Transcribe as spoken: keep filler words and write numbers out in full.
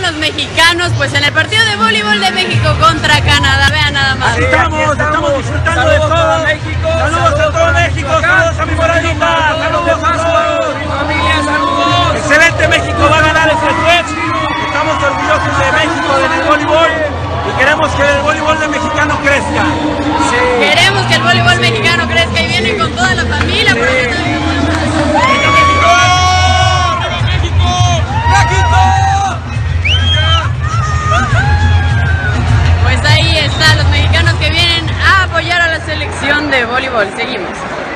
los mexicanos pues en el partido de voleibol de México contra Canadá. Vean nada más. Así estamos, estamos disfrutando de todo. México, saludos a todo México, saludos a mi moradita, saludos a todos, mi familia, saludos. Excelente, México va a ganar este juez. Estamos orgullosos de México en el voleibol y queremos que el voleibol de mexicano crezca. Sí. Queremos que el voleibol mexicano crezca y vienen con toda la familia. Sí. Porque ¡Viva México! ¡Viva México! ¡México! Pues ahí están los mexicanos que vienen a apoyar a la selección de voleibol. Seguimos.